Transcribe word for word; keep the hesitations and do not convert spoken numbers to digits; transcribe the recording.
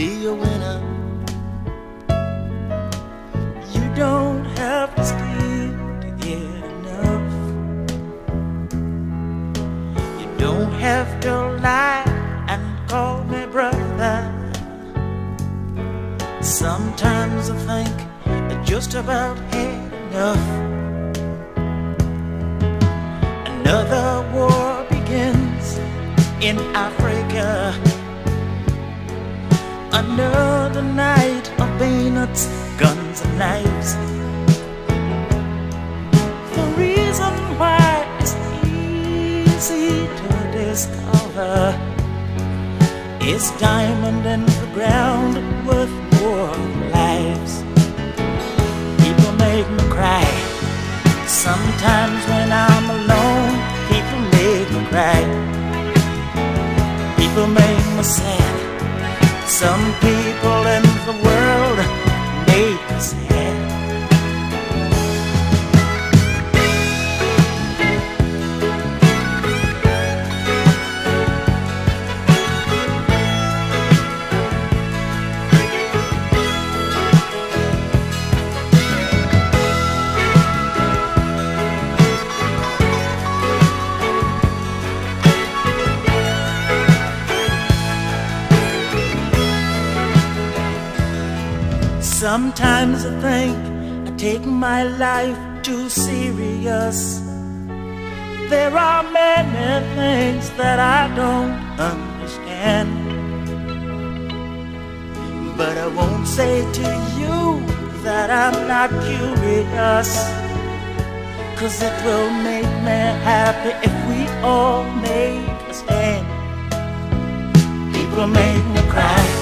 be a winner. You don't have to steal to get enough. You don't have to lie and call me brother. Sometimes I think I just about had enough. Another war begins in Africa. Another night of bayonets, guns and knives. The reason why it's easy to discover is diamond in the ground worth more lives. People make me cry. Sometimes when I'm alone, people make me cry. People make me sad. Some people in the world make me sad. Sometimes I think I take my life too serious. There are many things that I don't understand, but I won't say to you that I'm not curious, 'cause it will make me happy if we all make a stand. People make me cry.